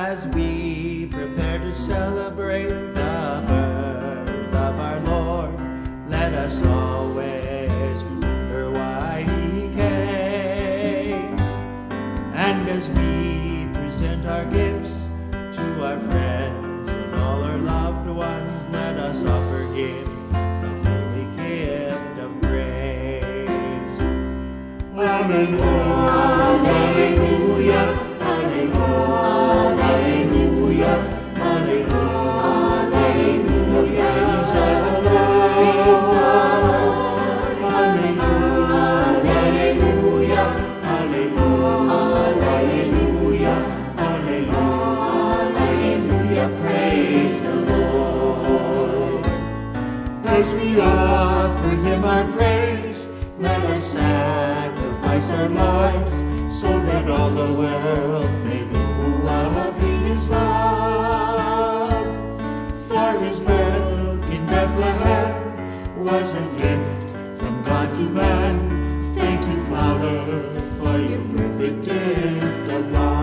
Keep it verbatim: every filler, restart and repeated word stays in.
As we prepare to celebrate the birth of our Lord, let us always remember why he came. And as we present our gifts to our friends and all our loved ones, let us offer him the holy gift of praise. Alleluia, alleluia, alleluia, alleluia, alleluia, praise the Lord, alleluia, alleluia, alleluia, alleluia, praise the Lord. As we offer him our praise, let us sacrifice our lives, so that all the world may know of his love. For his birth in Bethlehem was a gift from God to man. Thank you, Father, for your perfect gift of love.